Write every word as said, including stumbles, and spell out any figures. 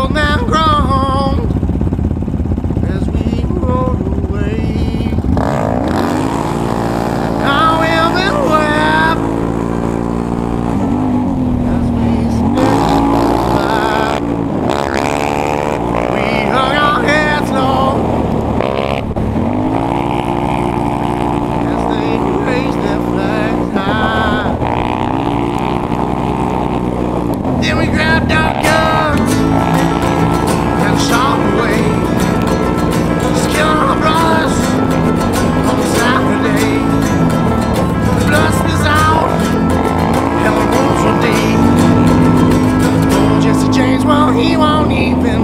old man groaned as we rode away. Now women wept as we stepped by. We hung our heads low as they raised their flags high. Then we grabbed our guns and shot away, just killing our brothers on Saturday. The blood spills out and the wounds were deep. Oh, Jesse James, well, he won't even